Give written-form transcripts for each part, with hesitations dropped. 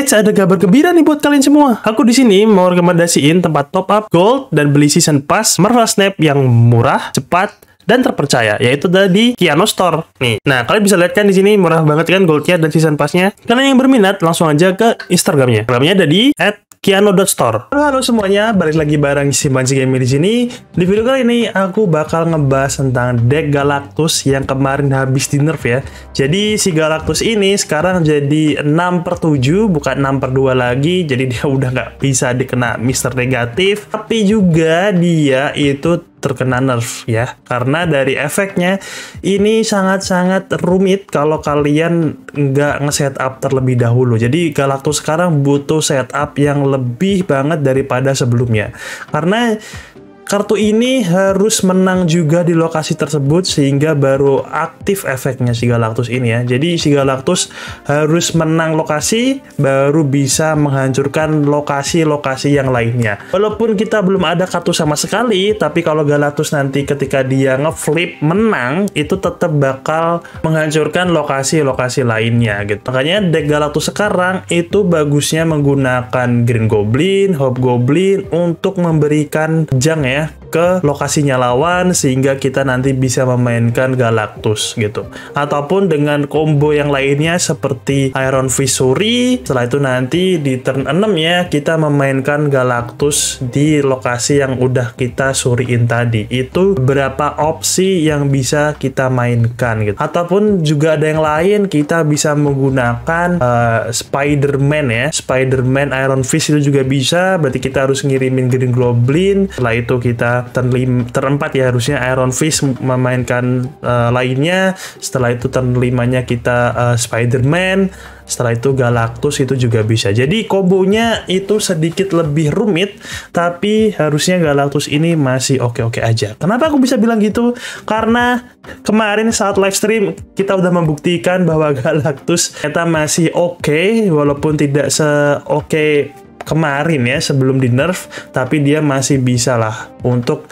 Eits, ada kabar gembira nih buat kalian semua. Aku di sini mau rekomendasiin tempat top up gold dan beli season pass Marvel Snap yang murah, cepat, dan terpercaya, yaitu di Kiano Store. Nih, nah kalian bisa lihat kan di sini murah banget kan goldnya dan season passnya. Kalian yang berminat langsung aja ke Instagramnya. Instagramnya ada di @kiano.store. Halo semuanya, balik lagi bareng si Banci Gaming di sini. Di video kali ini aku bakal ngebahas tentang deck Galactus yang kemarin habis di nerf ya. Jadi si Galactus ini sekarang jadi 6/7, bukan 6/2 lagi. Jadi dia udah nggak bisa dikena Mister Negatif, tapi juga dia itu terkena nerf ya, karena dari efeknya ini sangat-sangat rumit kalau kalian nggak nge-setup terlebih dahulu. Jadi Galactus sekarang butuh setup yang lebih banget daripada sebelumnya, karena kartu ini harus menang juga di lokasi tersebut sehingga baru aktif efeknya si Galactus ini ya. Jadi si Galactus harus menang lokasi baru bisa menghancurkan lokasi-lokasi yang lainnya. Walaupun kita belum ada kartu sama sekali, tapi kalau Galactus nanti ketika dia ngeflip menang, itu tetap bakal menghancurkan lokasi-lokasi lainnya gitu. Makanya deck Galactus sekarang itu bagusnya menggunakan Green Goblin, Hobgoblin untuk memberikan jang ya ke lokasinya lawan sehingga kita nanti bisa memainkan Galactus gitu. Ataupun dengan combo yang lainnya seperti Iron Fist Shuri. Setelah itu nanti di turn 6 ya kita memainkan Galactus di lokasi yang udah kita suriin tadi. Itu beberapa opsi yang bisa kita mainkan gitu. Ataupun juga ada yang lain, kita bisa menggunakan Spider-Man ya. Spider-Man Iron Fist itu juga bisa. Berarti kita harus ngirimin Green Goblin. Setelah itu kita turn 4 ya, harusnya Iron Fist memainkan lainnya. Setelah itu turn 5-nya kita Spider-Man. Setelah itu Galactus itu juga bisa. Jadi kombonya itu sedikit lebih rumit, tapi harusnya Galactus ini masih oke-oke aja. Kenapa aku bisa bilang gitu? Karena kemarin saat live stream kita udah membuktikan bahwa Galactus ternyata masih oke, walaupun tidak se-oke kemarin ya sebelum di nerf, tapi dia masih bisa lah untuk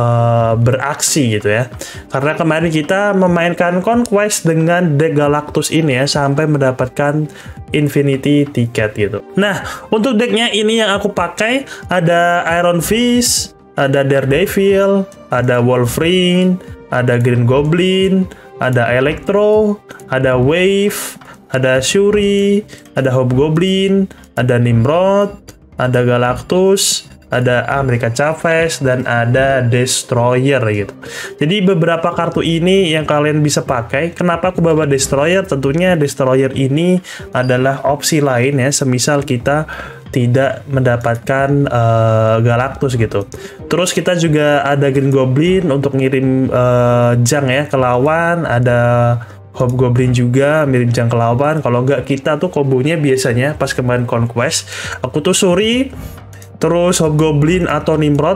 beraksi gitu ya. Karena kemarin kita memainkan Conquest dengan deck Galactus ini ya sampai mendapatkan Infinity Ticket gitu. Nah, untuk decknya ini yang aku pakai ada Iron Fist, ada Daredevil, ada Wolverine, ada Green Goblin, ada Electro, ada Wave, ada Shuri, ada Hobgoblin, ada Nimrod, ada Galactus, ada America Chavez, dan ada Destroyer gitu. Jadi beberapa kartu ini yang kalian bisa pakai. Kenapa aku bawa Destroyer? Tentunya Destroyer ini adalah opsi lain ya, semisal kita tidak mendapatkan Galactus gitu. Terus kita juga ada Green Goblin untuk ngirim jang ya ke lawan, ada Hobgoblin juga mirip jang ke lawan. Kalau nggak, kita tuh kombonya biasanya pas kemarin Conquest, aku tuh Shuri, terus Hobgoblin atau Nimrod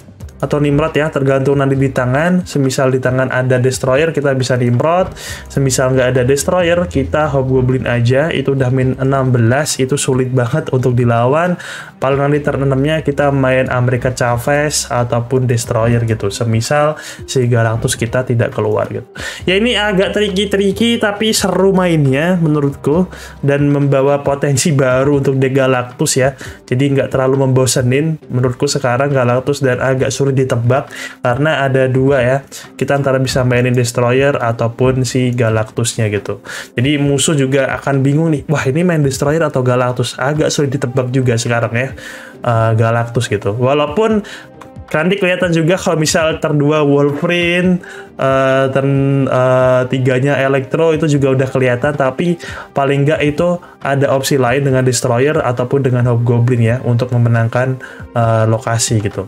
ya, tergantung nanti di tangan. Semisal di tangan ada Destroyer, kita bisa Nimrod. Semisal nggak ada Destroyer, kita Hobgoblin aja. Itu udah min 16, itu sulit banget untuk dilawan. Paling nanti turn 6-nya kita main America Chavez ataupun Destroyer gitu. Semisal si Galactus kita tidak keluar gitu. Ya ini agak tricky tapi seru mainnya menurutku, dan membawa potensi baru untuk deck Galactus ya. Jadi nggak terlalu membosenin menurutku sekarang Galactus, dan agak sulit ditebak karena ada dua ya. Kita antara bisa mainin Destroyer ataupun si Galactusnya gitu. Jadi musuh juga akan bingung nih, wah ini main Destroyer atau Galactus. Agak sulit ditebak juga sekarang ya Galactus gitu. Walaupun kan kelihatan juga kalau misal turn 2 Wolverine, turn 3-nya Electro itu juga udah kelihatan, tapi paling nggak itu ada opsi lain dengan Destroyer ataupun dengan Hobgoblin ya untuk memenangkan lokasi gitu.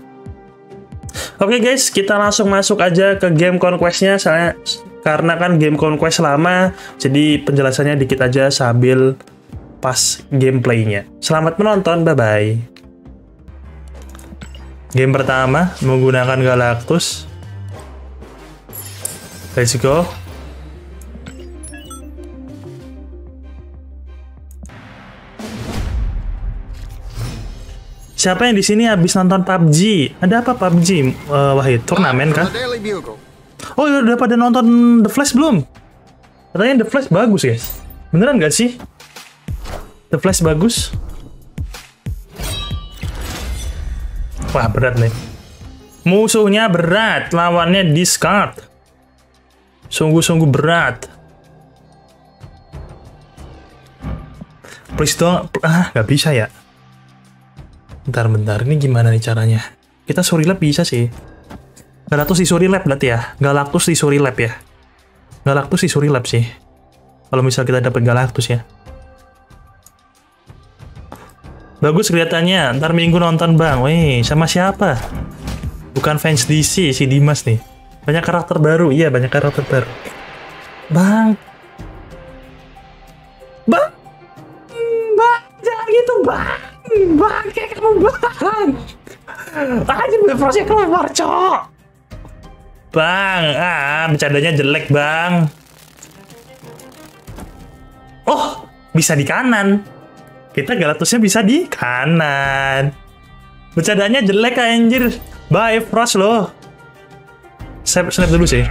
Oke guys, kita langsung masuk aja ke game Conquest-nya. Karena kan game Conquest lama, jadi penjelasannya dikit aja sambil pas gameplaynya. Selamat menonton, bye-bye. Game pertama menggunakan Galactus. Let's go. Siapa yang di sini habis nonton PUBG? Ada apa PUBG? Wahid, turnamen kah? Oh, udah pada nonton The Flash belum? Katanya The Flash bagus guys. Beneran gak sih? The Flash bagus. Wah, berat nih. Musuhnya berat, lawannya discard. Sungguh-sungguh berat. Please dong. Nggak bisa ya. Bentar, ini gimana nih caranya? Kita Surilab bisa sih. Galactus di Surilab berarti ya. Galactus di Surilab ya. Galactus di Surilab sih. Kalau misal kita dapat Galactus ya. Bagus kelihatannya. Ntar minggu nonton bang. Wih, sama siapa? Bukan fans DC, si Dimas nih. Banyak karakter baru. Iya, banyak karakter baru. Bang. Bang. Bang, jangan gitu bang. Bang, kayak kamu bang. Aja Bifrostnya keluar, cok. Bang, bercandanya jelek bang. Oh, bisa di kanan. Kita Galactusnya bisa di kanan. Bercandanya jelek anjir. Bye, Frost loh. Snap dulu sih.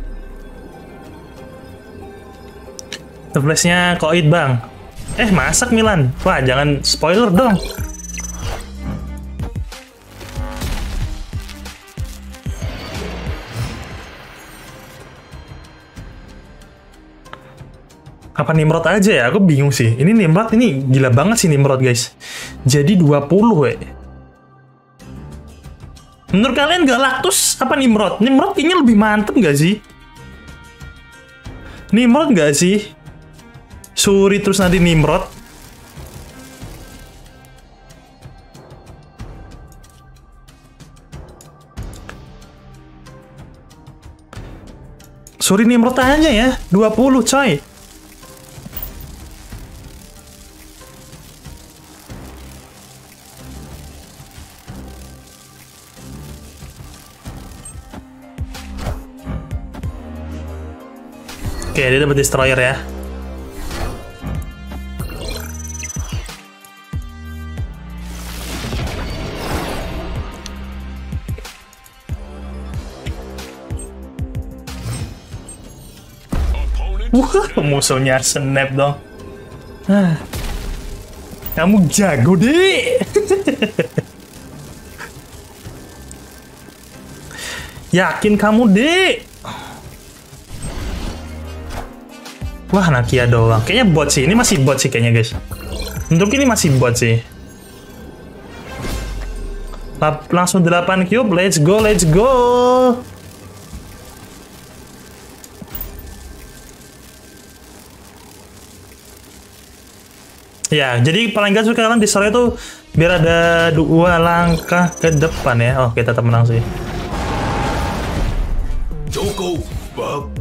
The Flash-nya koit bang. Masak Milan. Wah, jangan spoiler dong. Apa Nimrod aja ya? Aku bingung sih. Ini Nimrod ini gila banget sih Nimrod guys. Jadi 20 Menurut kalian Galactus apa Nimrod? Nimrod kayaknya lebih mantep gak sih? Nimrod gak sih? Suri terus nanti Nimrod. Suri Nimrod aja ya. 20 coy. Oke, dia dapat destroyer ya. Musuhnya snap dong. Kamu jago deh. Yakin kamu deh. Wah, Nakia doang. Kayaknya bot sih. Ini masih bot sih kayaknya, guys. Untuk ini masih bot sih. Langsung 8 cube. Let's go, let's go. Ya, jadi paling gak suka kalian di sore itu biar ada 2 langkah ke depan ya. Oh, kita tetap menang sih. Joko, Bob.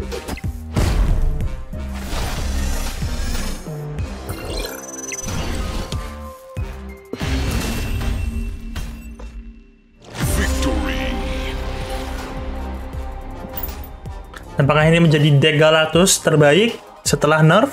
Apakah ini menjadi deck Galactus terbaik setelah nerf?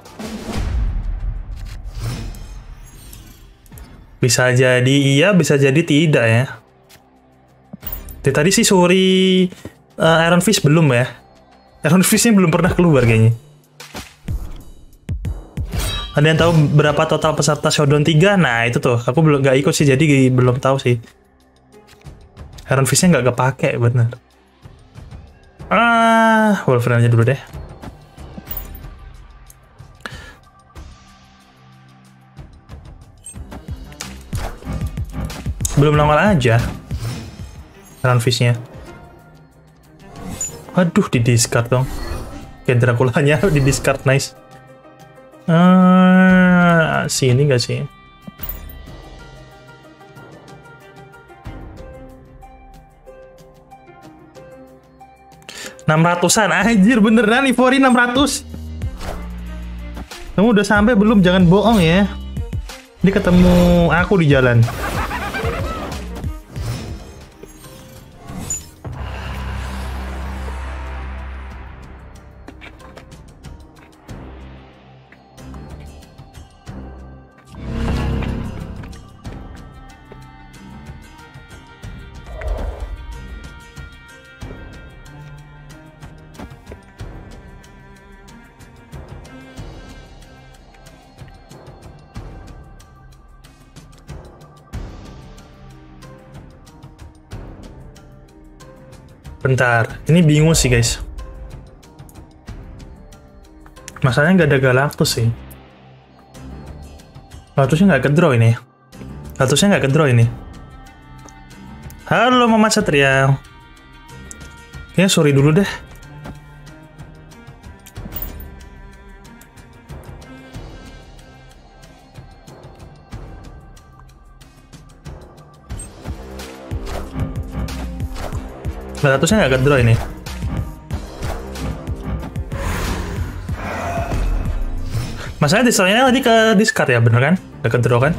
Bisa jadi iya, bisa jadi tidak ya. Tadi sih Suri Iron Fist belum ya. Iron Fist-nya belum pernah keluar kayaknya. Ada yang tahu berapa total peserta Showdown 3? Nah itu tuh, aku belum nggak ikut sih, jadi belum tahu sih. Iron Fist-nya nggak kepake, bener. Wolverine aja dulu deh. Belum nongol aja Iron Fist-nya. Waduh, di discard dong. Kayak Dracula-nya di discard, nice. Sini nggak sih? $600-an, anjir beneran Ivory 600. Kamu udah sampai belum? Jangan bohong ya. Ini ketemu aku di jalan. Bentar, ini bingung sih guys. Masalahnya nggak ada Galactus sih. Galactusnya nggak ke-draw ini. Galactusnya nggak ke-draw ini. Halo Mama Satria. Ya sorry dulu deh. Galactusnya nggak ke-draw ini. Masalahnya destroyernya tadi ke discard ya, bener kan? Nggak ke-draw kan?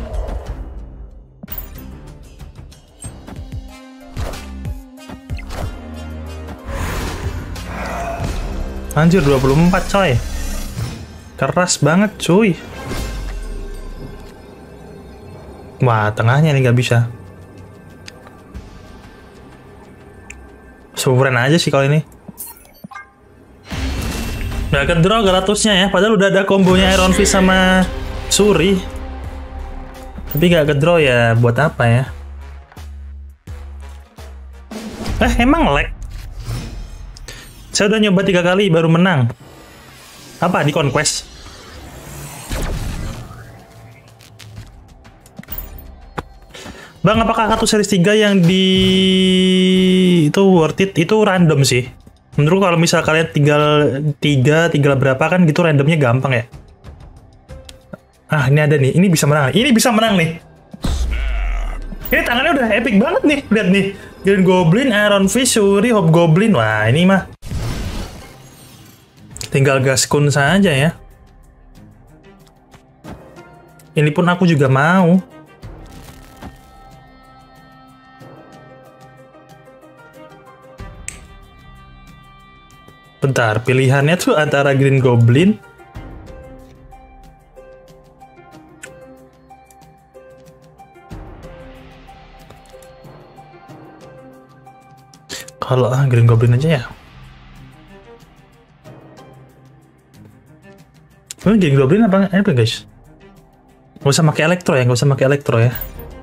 Anjir, 24 coy. Keras banget cuy. Wah, tengahnya nih nggak bisa. Suburan aja sih kalau ini. Nggak ke-draw Galactusnya ya, padahal udah ada kombonya Iron Fist sama Shuri. Tapi nggak ke-draw ya, buat apa ya? Emang lag? Saya udah nyoba 3 kali baru menang. Apa di Conquest? Bang, apakah kartu series 3 yang di itu worth it? Itu random sih. Menurut kalau misal kalian tinggal berapa kan gitu randomnya gampang ya. Ah, ini ada nih. Ini bisa menang. Ini bisa menang nih. Ini tangannya udah epic banget nih. Lihat nih. Green Goblin, Iron Fist, Shuri, Hobgoblin. Wah, ini mah tinggal gaskun saja ya. Ini pun aku juga mau. Bentar, pilihannya tuh antara Green Goblin kalau Green Goblin aja ya. Ini Green Goblin apa guys? Gak usah pakai elektro ya, gak usah pakai elektro ya.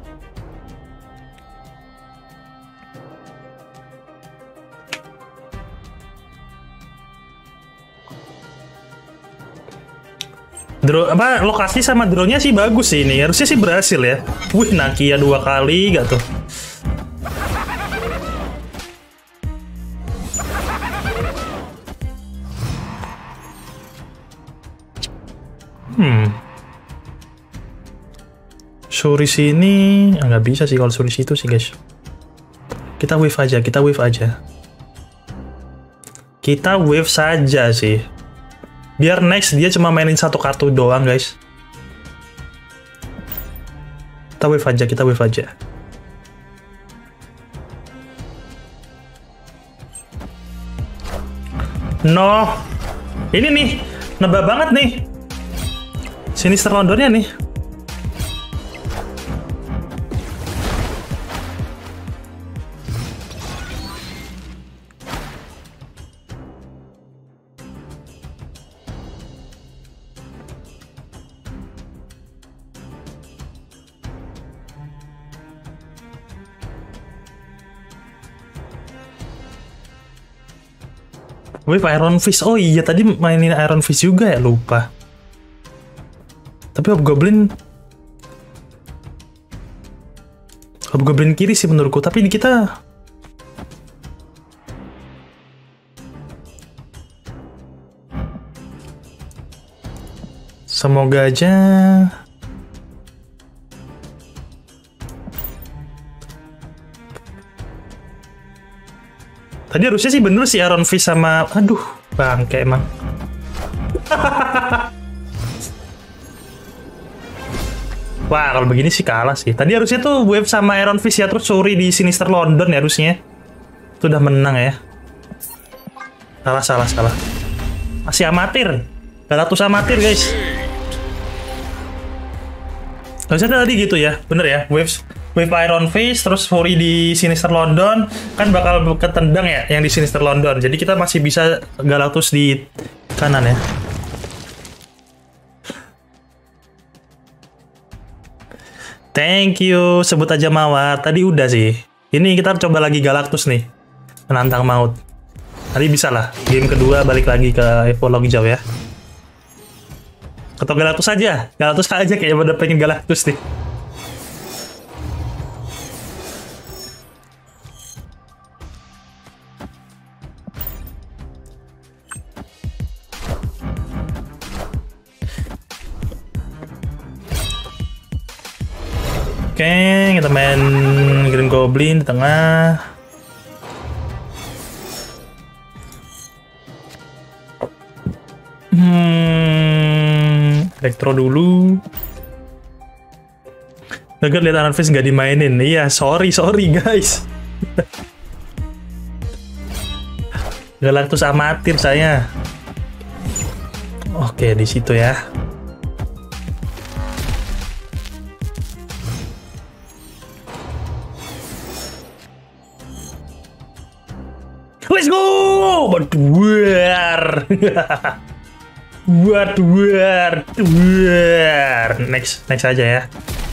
Lokasi sama drone-nya sih bagus sih ini. Harusnya sih berhasil ya. Wih, Nakia 2 kali gak tuh? Shuri sini nggak bisa sih kalau Shuri situ sih guys. Kita wave aja, kita wave aja. Kita wave saja sih. Biar next dia cuma mainin 1 kartu doang guys. Kita wave aja, kita wave aja. No. Ini nih, nebak banget nih. Sinister Londonnya nih. Wave Iron Fist. Oh iya, tadi mainin Iron Fist juga ya, lupa. Tapi Hobgoblin kiri sih menurutku. Tapi kita semoga aja tadi harusnya sih bener sih Iron Fist sama... Aduh, bangke emang. Wah, kalau begini sih kalah sih. Tadi harusnya tuh wave sama Iron Fist ya, terus Shuri di Sinister London ya harusnya. Itu udah menang ya. Salah. Masih amatir. Galactus amatir, guys. Harusnya tadi gitu ya, bener ya. Wave Iron Fist, terus Shuri di Sinister London, kan bakal ketendang ya yang di Sinister London. Jadi kita masih bisa Galactus di kanan ya. Thank you, sebut aja Mawar. Tadi udah sih. Ini kita coba lagi Galactus nih. menantang maut. Nanti bisa lah, game kedua balik lagi ke Evo Logjao ya. Atau Galactus aja. Galactus aja kayaknya pada pengen Galactus nih. Oke, kita main Green Goblin di tengah. Elektro dulu. Gagal lihat Anarvis nggak dimainin. Iya, sorry guys. Galactus amatir saya. Oke, di situ ya. Let's go! Baduar. Baduar. Next aja ya.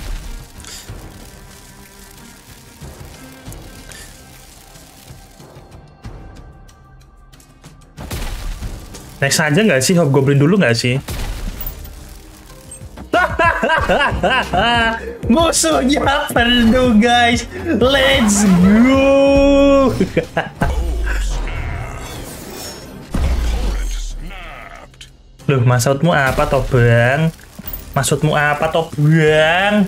Next aja nggak sih? Hobgoblin dulu nggak sih? Musuhnya penuh guys. Let's go. Loh, maksudmu apa toh bang? Maksudmu apa toh bang?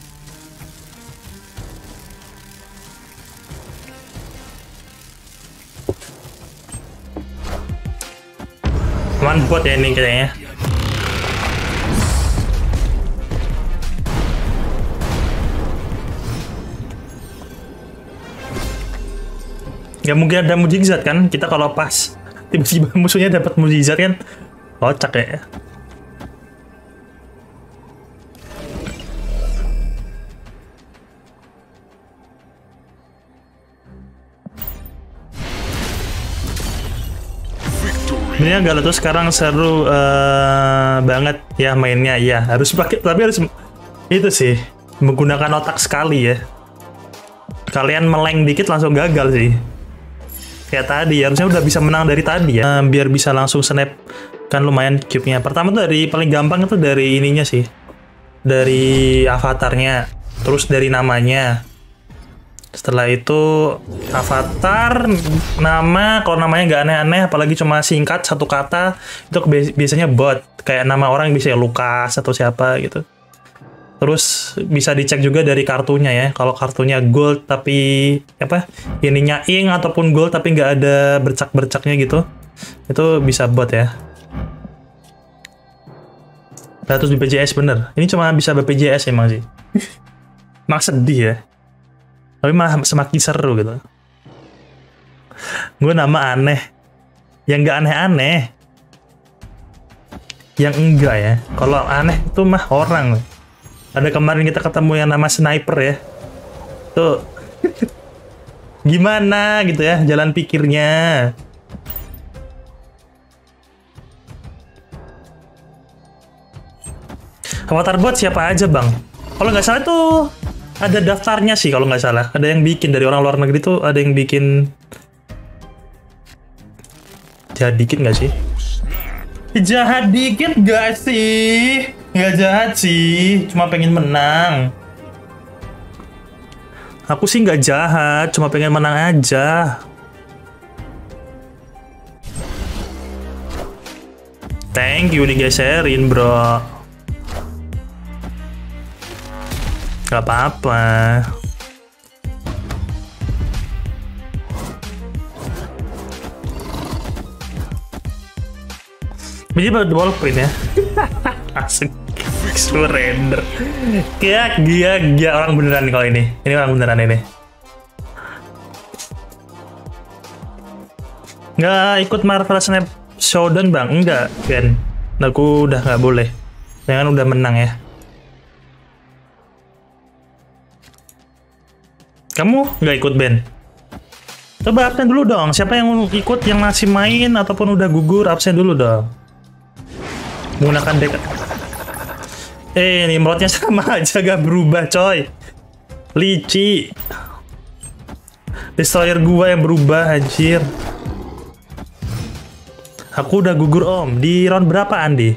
One bot ya ini kayaknya. Gak mungkin ada mujizat kan? Kita kalau pas tiba-tiba musuhnya dapat mujizat kan? Kocak ya. Sebenarnya Galactus sekarang seru banget ya mainnya. Ya harus pakai, tapi harus itu sih menggunakan otak sekali ya. Kalian meleng dikit langsung gagal sih. Kayak tadi harusnya udah bisa menang dari tadi ya. Biar bisa langsung snap kan lumayan cube-nya. Pertama tuh dari paling gampang itu dari ininya sih. Dari avatarnya, terus dari namanya. Setelah itu avatar, nama, kalau namanya nggak aneh-aneh, apalagi cuma singkat satu kata, itu biasanya bot. Kayak nama orang bisa ya Lukas atau siapa gitu. Terus bisa dicek juga dari kartunya ya. Kalau kartunya gold tapi apa? Ininya ink ataupun gold tapi nggak ada bercak-bercaknya gitu. Itu bisa bot ya. 100 BPJS bener. Ini cuma bisa BPJS emang sih. Emang sedih ya. Tapi malah semakin seru gitu. Gue nama aneh. Yang nggak aneh-aneh. Yang enggak ya. Kalau aneh itu mah orang. Ada kemarin kita ketemu yang nama Sniper ya. Tuh. Gimana gitu ya jalan pikirnya. Avatar bot siapa aja bang? Kalau nggak salah tuh ada daftarnya sih kalau nggak salah. Ada yang bikin dari orang luar negeri tuh, ada yang bikin. Jahat dikit nggak sih? Jahat dikit nggak sih? Nggak jahat sih, cuma pengen menang. Aku sih nggak jahat, cuma pengen menang aja. Thank you digeserin bro. Gak apa-apa. Jadi ballprint ya. Asik. Surrender. Gila orang beneran nih kalau ini. Ini orang beneran ini. Nggak ikut Marvel Snap Showdown bang? Enggak, Ben. Aku udah nggak boleh. Jangan udah menang ya. Kamu nggak ikut Ben? Coba absen dulu dong. Siapa yang ikut yang masih main ataupun udah gugur, absen dulu dong. Menggunakan deck. Nimrodnya sama aja gak berubah coy. Lici. Destroyer gua yang berubah, anjir. Aku udah gugur om. Di round berapa Andi?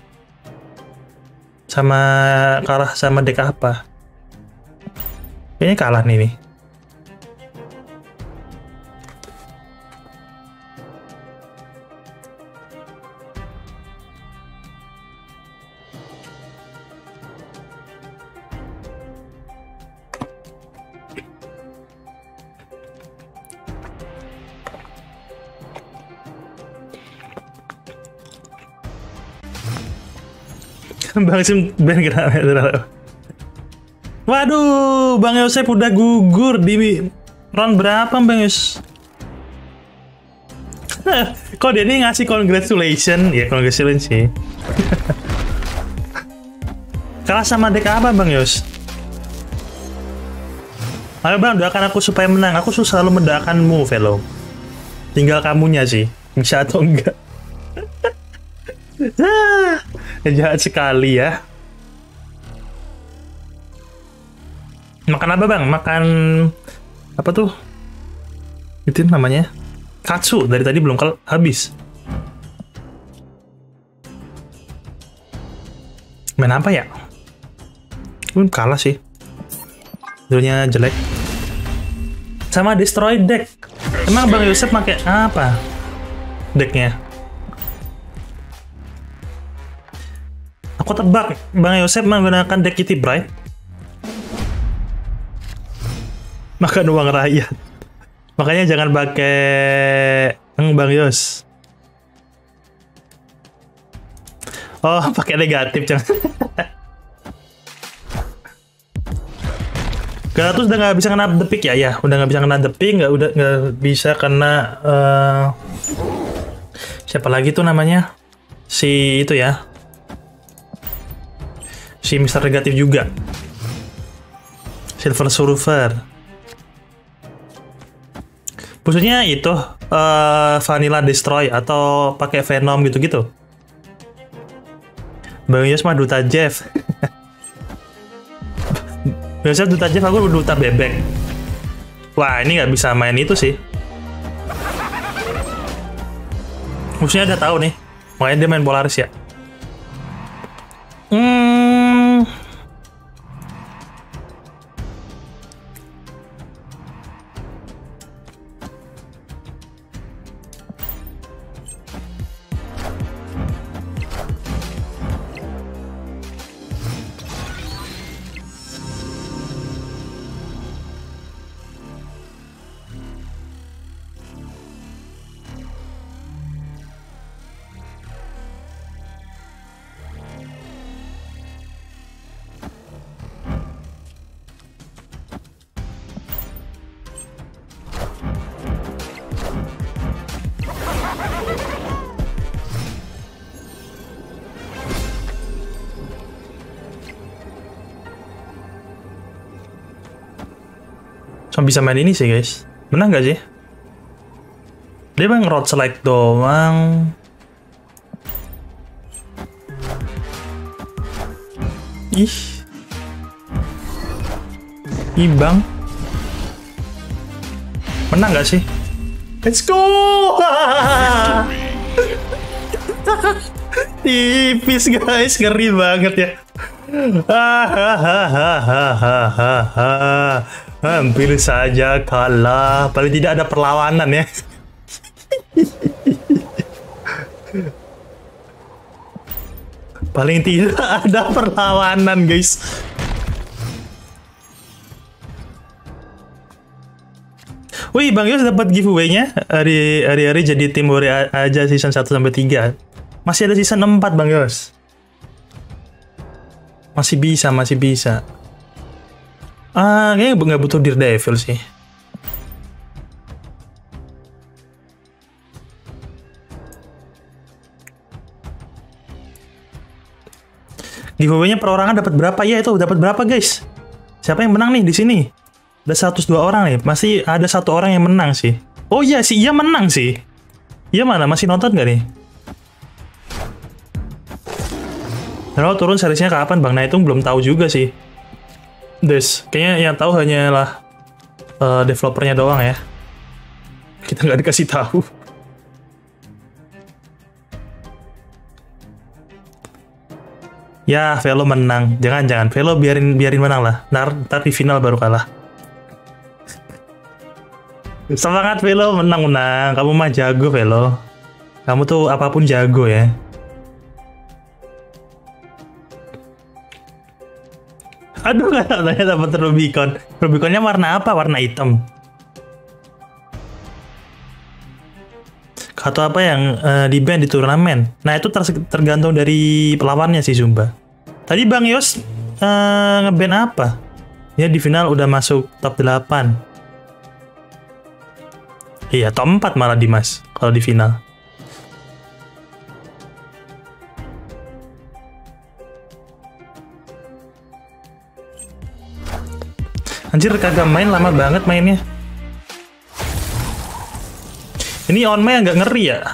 Sama kalah sama deck apa? Kayaknya kalah nih. Bang Sim Ben kenapa? Waduh, Bang Yosep udah gugur di round berapa, Bang Yos? Kok dia ini ngasih congratulations? Ya, congratulations sih. Kalah sama deck apa, Bang Yos? Ayo Bang, doakan aku supaya menang. Aku selalu mendoakanmu, Velo. Tinggal kamunya sih, bisa atau enggak. Jahat sekali ya. Makan apa Bang? Makan apa tuh? Itu namanya katsu. Dari tadi belum habis. Main apa ya? Belum kalah sih. Dulunya jelek. Sama destroy deck. Emang Bang Yosep pakai apa? Decknya? Aku tebak Bang Yosep menggunakan deck Kitty Bride. Makan uang rakyat. Makanya jangan pakai Bang Yos. Oh, pakai negatif jangan. Galatus udah nggak bisa kena the pick ya? Ya, udah nggak bisa kena the pick, nggak bisa kena siapa lagi tuh namanya? Si itu ya. Si Mister Negatif juga. Silver Surfer. Maksudnya itu Vanilla Destroy atau pakai Venom gitu-gitu. Bang Yos mah Duta Jeff. Biasanya Duta Jeff, aku Duta Bebek. Wah, ini nggak bisa main itu sih. Maksudnya udah tahu nih. Makanya dia main Polaris ya. Cuma bisa main ini sih guys. Menang gak sih? Dia bang road select doang. Ih. Ibang. Menang gak sih? Let's go! Tipis guys, ngeri banget ya. Hampir saja kalah. Paling tidak ada perlawanan ya. Paling tidak ada perlawanan guys. Wih, Bang Yos dapat giveaway-nya. Hari-hari jadi tim Wori aja season 1-3. Masih ada season 4 Bang Yos. Masih bisa. Kayaknya nggak butuh Daredevil sih. Giveaway-nya perorangan dapat berapa? Ya itu dapat berapa guys? Siapa yang menang nih di sini? Ada 102 orang nih. Masih ada 1 orang yang menang sih. Oh iya sih, iya menang sih. Iya mana? Masih nonton nggak nih? Lalu turun seriesnya kapan Bang? Nah itu belum tahu juga sih. Kayaknya yang tahu hanyalah developernya doang ya. Kita nggak dikasih tahu. Ya, Velo menang. Jangan. Velo biarin menang lah. Ntar di final baru kalah. Semangat Velo, menang. Kamu mah jago Velo. Kamu tuh apapun jago ya. Aduh, katanya dapat Rubicon. Rubiconnya warna apa? Warna hitam. Atau apa yang di ban di turnamen. Nah itu tergantung dari pelawannya sih Zumba. Tadi Bang Yos ngeban apa? Ya di final udah masuk top 8. Iya top 4 malah Dimas kalau di final. Anjir kagak main, lama banget mainnya. Ini on Mei agak ngeri ya.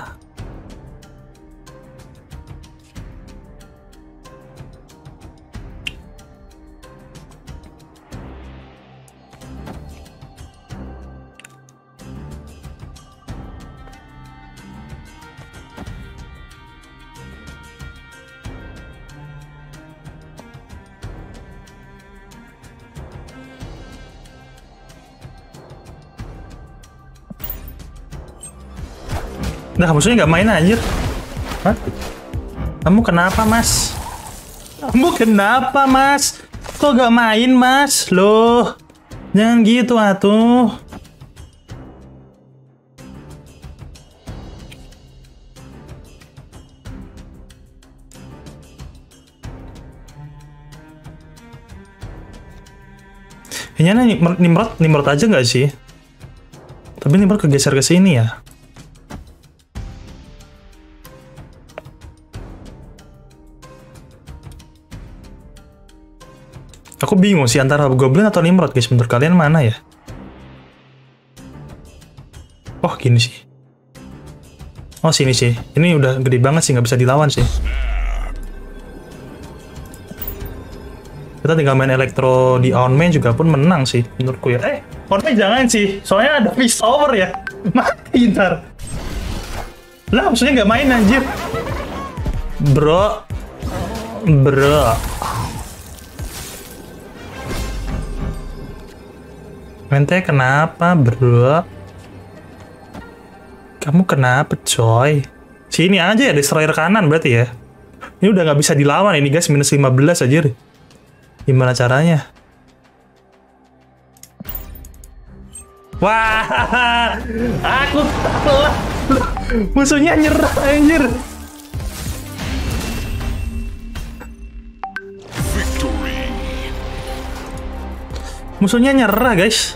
Nah, maksudnya nggak main anjir. Hah? Kamu kenapa, Mas? Kamu kenapa, Mas? Kok nggak main, Mas? Loh, jangan gitu atuh. Kayaknya Nimrod aja nggak sih? Tapi Nimrod kegeser ke sini ya. Aku bingung sih antara Goblin atau Nimrod guys, menurut kalian mana ya? Oh gini sih. Oh sini sih. Ini udah gede banget sih, nggak bisa dilawan sih. Kita tinggal main elektro di on main juga pun menang sih menurutku ya. On main jangan sih, soalnya ada fish over ya. Mati ntar. Lah maksudnya nggak main anjir. Bro. Mente kenapa bro? Kamu kenapa coy? Sini aja ya, destroyer kanan berarti ya. Ini udah nggak bisa dilawan ini guys, minus 15 aja. Gimana caranya? Wah, aku kalah. Musuhnya nyerah anjir. Musuhnya nyerah guys.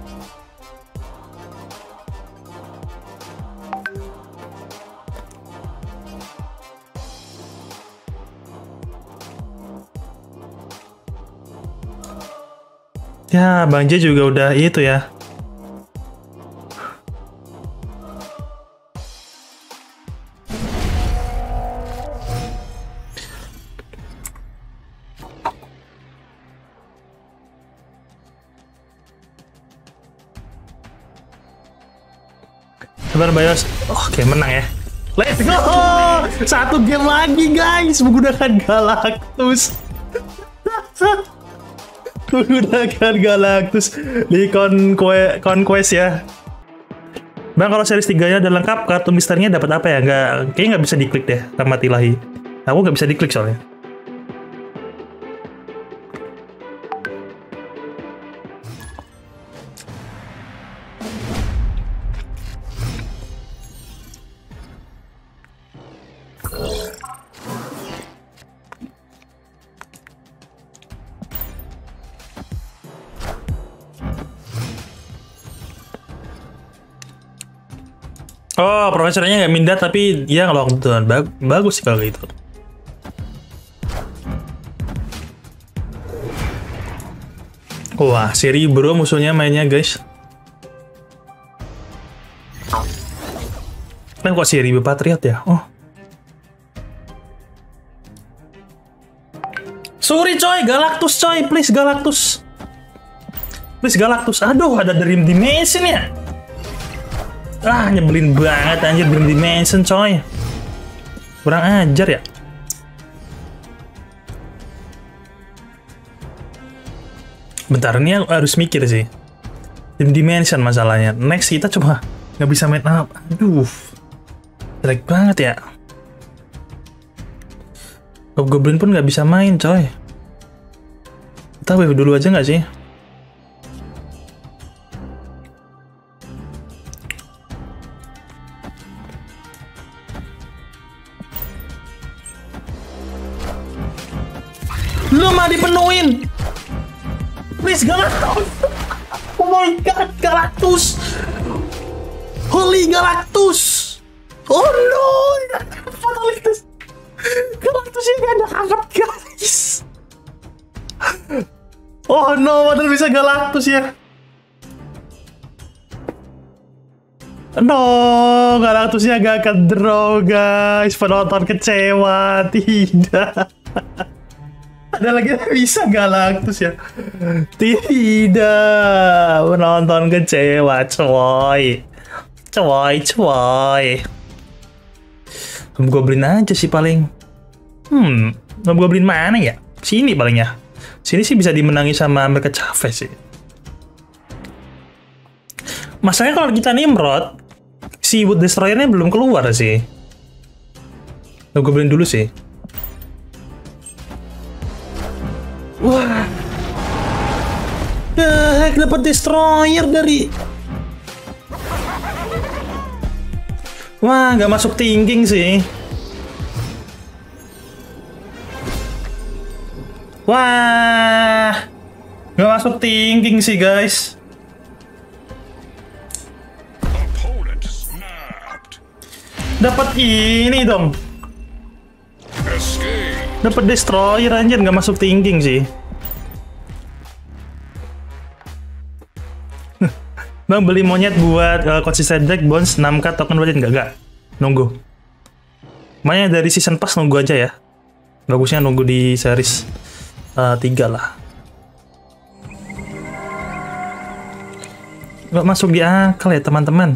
Ya, Bang J juga udah itu ya. Sabar Bayos. Oke, menang ya. Let's go! Satu game lagi guys, menggunakan Galactus. Menggunakan Galactus di Conquest ya. Bang, kalau series 3-nya udah lengkap, kartu misterinya dapat apa ya? Kayaknya nggak bisa diklik deh, Rahmat Ilahi. Aku nggak bisa diklik soalnya. Oh, profesornya nggak mindat tapi dia ngelockdown. Bagus sih kalau gitu. Wah, seri bro musuhnya mainnya guys. Kan kok seri Patriot ya? Oh. Sorry coy, Galactus coy, please Galactus. Please Galactus. Aduh, ada Dream Dimension ya. Ah, nyebelin banget anjir Dream Dimension coy. Kurang ajar ya. Bentar, ini harus mikir sih. Dream Dimension masalahnya. Next kita coba nggak bisa main up. Aduh, jelek banget ya. Goblin pun nggak bisa main coy. Kita wave dulu aja nggak sih? Lu mah dipenuhin. Please Galactus. Oh my god, Galactus. Holy Galactus. Oh no. Fatalitas. Galactusnya gak ada angkat guys. Oh no, padahal bisa Galactus ya. No, Galactusnya gak akan draw guys. Penonton kecewa. Tidak. Ada lagi yang bisa Galactus ya. Tidak. Penonton kecewa coy. Coy. Goblin aja sih paling. Goblin mana ya? Sini paling ya. Sini sih bisa dimenangi sama America Chavez sih. Masalahnya kalau kita Nimrod, si Wood Destroyer-nya belum keluar sih. Goblin dulu sih. Wah. Heck, dapat Destroyer dari. Wah, nggak masuk thinking sih. Wah, nggak masuk thinking sih guys. Dapat ini dong. Dapat Destroyer anjir, nggak masuk thinking sih. Bang, beli monyet buat konsisten deck bonus 6k token budget enggak? Nunggu. Makanya dari season pass nunggu aja ya. Bagusnya nunggu di series 3 lah. Nggak masuk di akal ya teman-teman.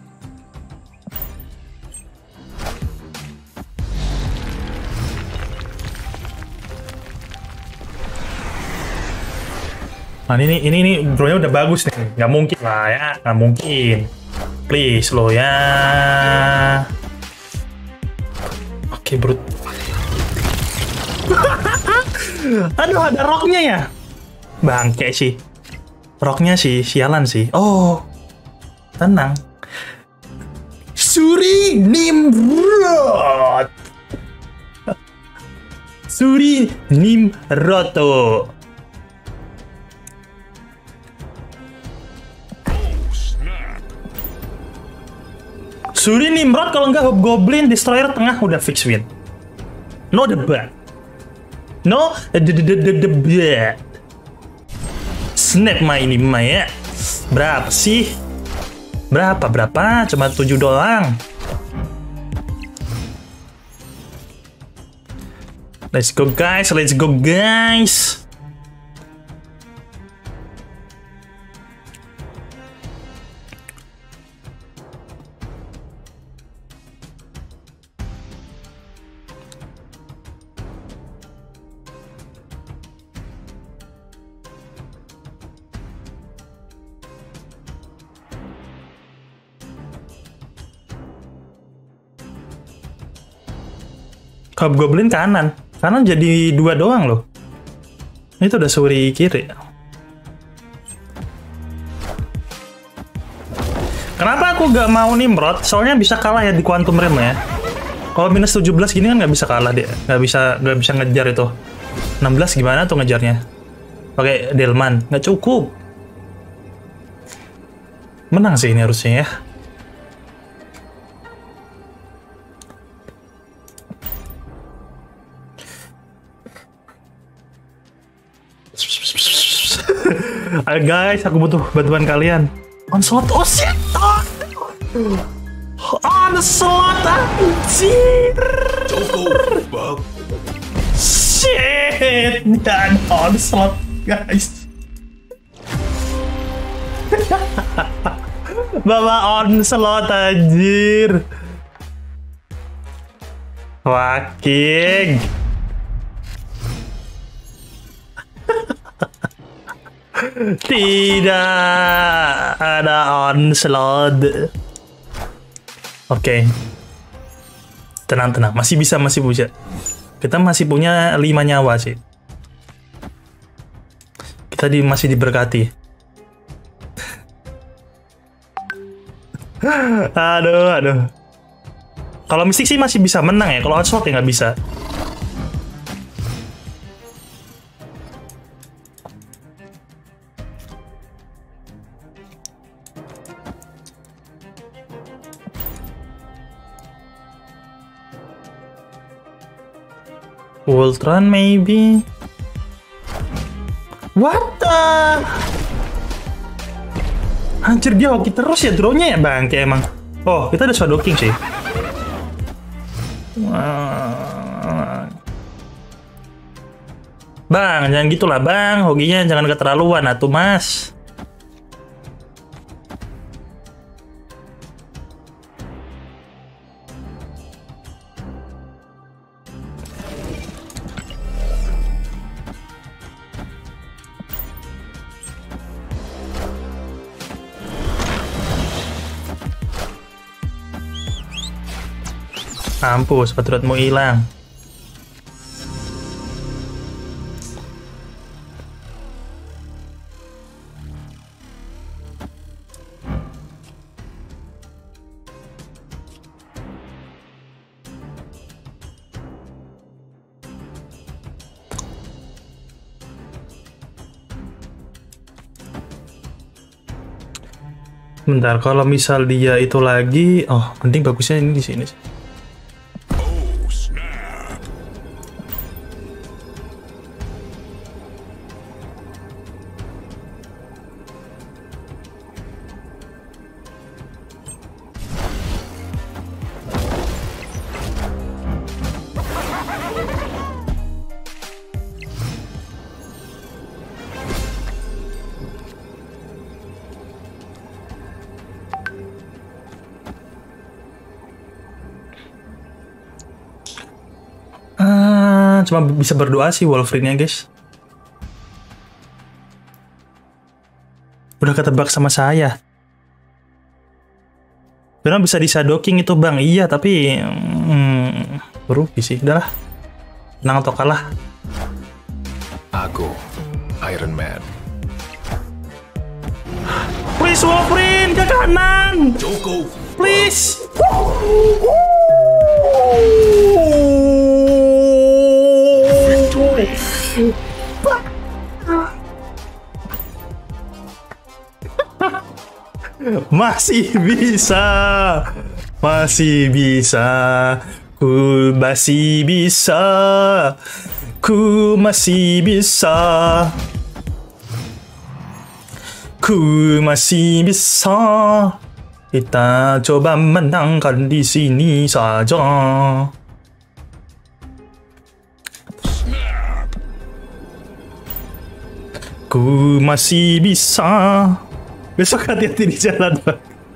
Nah ini drawnya udah bagus nih, nggak mungkin lah ya, nggak mungkin. Please lo ya. Oke bro. Aduh, ada rocknya ya. Bangke sih. Rocknya sih, sialan sih. Oh, tenang. Suri Nimrod. Suri Nimroto. Suri Nimrod kalau nggak Hobgoblin Destroyer tengah udah fix win. No debat. No debat. Snap mah ini mah ya. Berapa sih? Berapa? Cuma 7 doang. Let's go guys. Hobgoblin kanan jadi 2 doang loh. Itu udah Suri kiri. Kenapa aku gak mau Nimrod? Soalnya bisa kalah ya di Quantum Realm ya. Kalau minus 17 gini kan nggak bisa kalah dia, nggak bisa ngejar itu. 16 gimana tuh ngejarnya? Pakai Delman nggak cukup. Menang sih ini harusnya ya. Ayo guys, aku butuh bantuan kalian. Onslaught, oh shit! Onslaught, anjir! Shit! Dan Onslaught, guys. Bawa onslaught anjir. Waking. Tidak ada onslaught. Oke. Tenang. Masih bisa. Kita masih punya 5 nyawa sih. Kita masih diberkati. Aduh. Kalau mistik sih masih bisa menang ya. Kalau onslaught ya nggak bisa. Ultron maybe. What the? Anjir dia hoki terus ya draw-nya ya bang, kayak emang. Oh kita ada Shadow King sih. Bang jangan gitulah bang, hokinya jangan keterlaluan atuh mas. Mampus, patriotmu hilang. Bentar, kalau misal dia itu lagi, oh, mending bagusnya ini di sini sih. Cuma bisa berdoa sih Wolverine-nya guys. Udah ketebak sama saya. Karena bisa di Shadow King itu bang. Iya tapi berugi sih. Udah lah. Menang atau kalah. Aku Iron Man. Please Wolverine ke kanan. Joko. Please. Masih bisa, ku masih bisa. Kita coba menangkan di sini saja. Ku masih bisa. Besok hati-hati di jalan, Bang.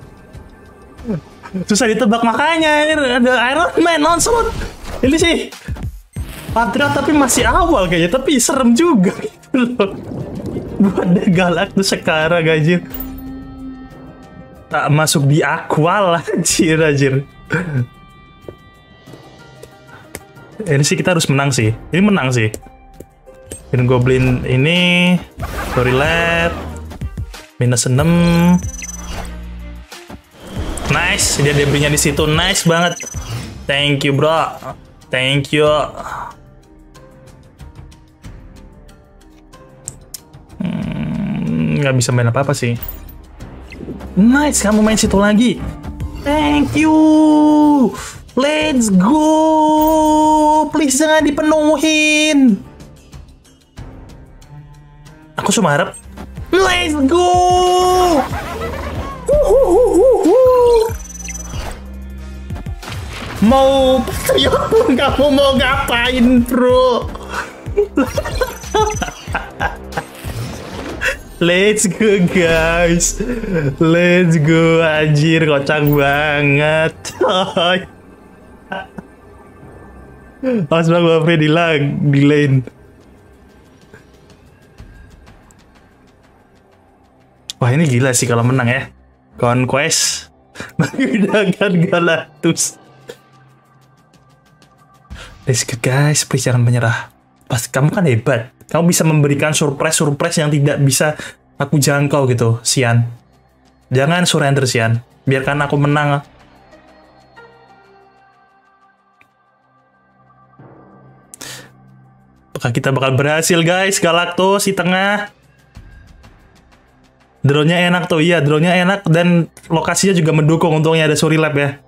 Susah ditebak makanya ada Iron Man onslaught. Ini sih Patriot tapi masih awal kayaknya, tapi serem juga gitu loh. Buat The Galactus sekarang anjir. Tak masuk di akwal anjir. Ini sih kita harus menang sih. Ini menang sih. Green Goblin ini Story Lab -6. Nice, dia debrisnya di situ. Nice banget. Thank you, bro. Thank you. Nggak bisa main apa-apa sih. Nice, kamu main situ lagi. Thank you. Let's go. Please jangan dipenuhin. Aku cuma harap. Let's go. Mau Patriot pun kamu mau ngapain, bro? Let's go guys. Let's go anjir, kocak banget. Awas bang, gue free di lane. Wah ini gila sih kalau menang ya. Conquest menggunakan Galactus. Let's go guys, please jangan menyerah. Pas kamu kan hebat. Kamu bisa memberikan surprise yang tidak bisa aku jangkau gitu, Xian. Jangan surrender, Xian. Biarkan aku menang. Apakah kita bakal berhasil, guys? Galactus di tengah. Drone-nya enak tuh, iya. Drone-nya enak dan lokasinya juga mendukung. Untungnya ada Suri Lab ya.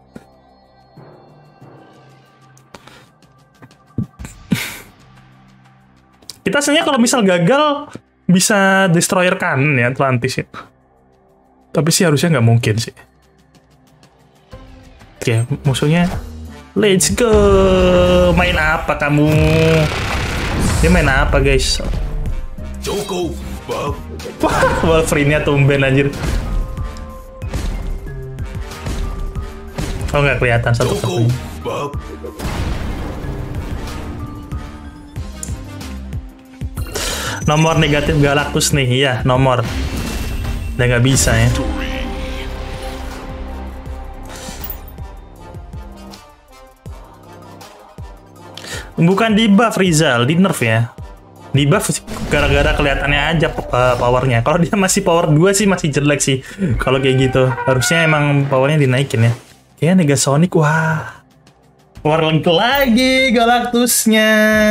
Kita sebenarnya kalau misal gagal bisa destroyer kanan ya Atlantis ya. Tapi sih harusnya nggak mungkin sih. Oke, musuhnya let's go. Main apa kamu? Dia main apa guys? Joko Bab. Wah, Wolverine-nya tumben anjir. Oh nggak kelihatan Joko satu-satunya. Bab. Nomor negatif Galactus nih, iya nomor. Udah nggak bisa ya. Bukan di buff Rizal, di nerf ya. Di buff gara-gara kelihatannya aja powernya. Kalau dia masih power 2 sih masih jelek sih. Kalau kayak gitu, harusnya emang powernya dinaikin ya. Kayaknya Negasonic, wah. Power lagi Galactusnya.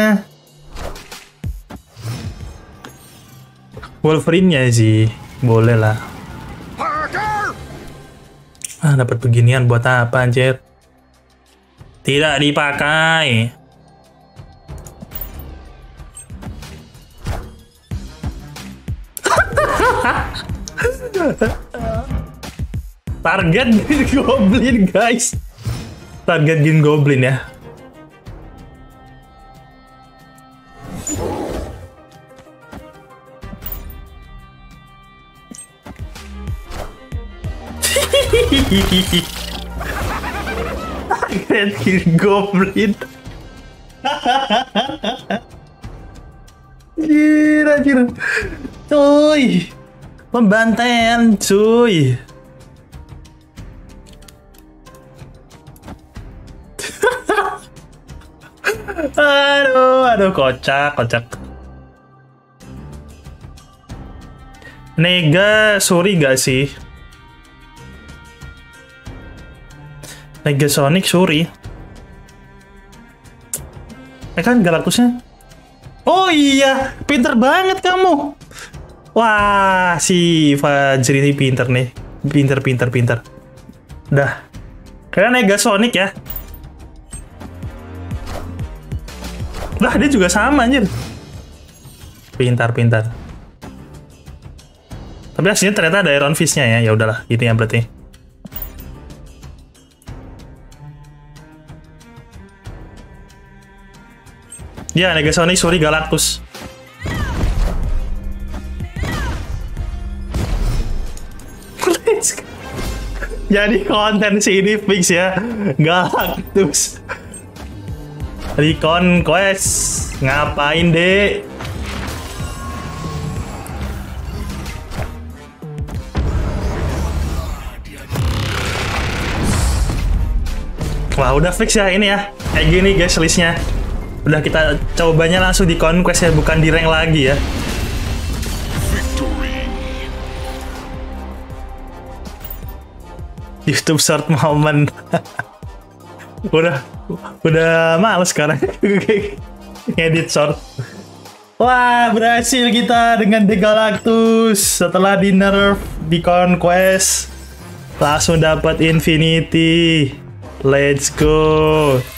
Wolverine-nya sih, boleh lah. Ah, dapat beginian buat apa anjir? Tidak dipakai. Target Green Goblin guys. Target Green Goblin ya. Target Green Goblin. Anjir. Cuy. Pembantaian cuy. Aduh, kocak. Nega, sorry gak sih? Negasonic, sorry. Kan Galactusnya. Oh iya, pinter banget kamu. Wah, si Fajri ini pinter nih. Pinter. Dah. Karena Negasonic ya. Lah, dia juga sama anjir. Pintar. Tapi aslinya ternyata ada Iron Fist-nya ya. Ya udahlah, gitu ya berarti. Ya, Negasonic, sorry Galactus. Jadi konten sini fix ya. Galactus. Recon Quest. Ngapain, Dek? Wah, udah fix ya ini ya. Kayak gini guys listnya. Udah kita cobanya langsung di Conquest ya, bukan di rank lagi ya. YouTube short moment. udah males sekarang edit short. Wah, berhasil kita dengan The Galactus setelah di nerf di Conquest. Langsung dapat Infinity. Let's go.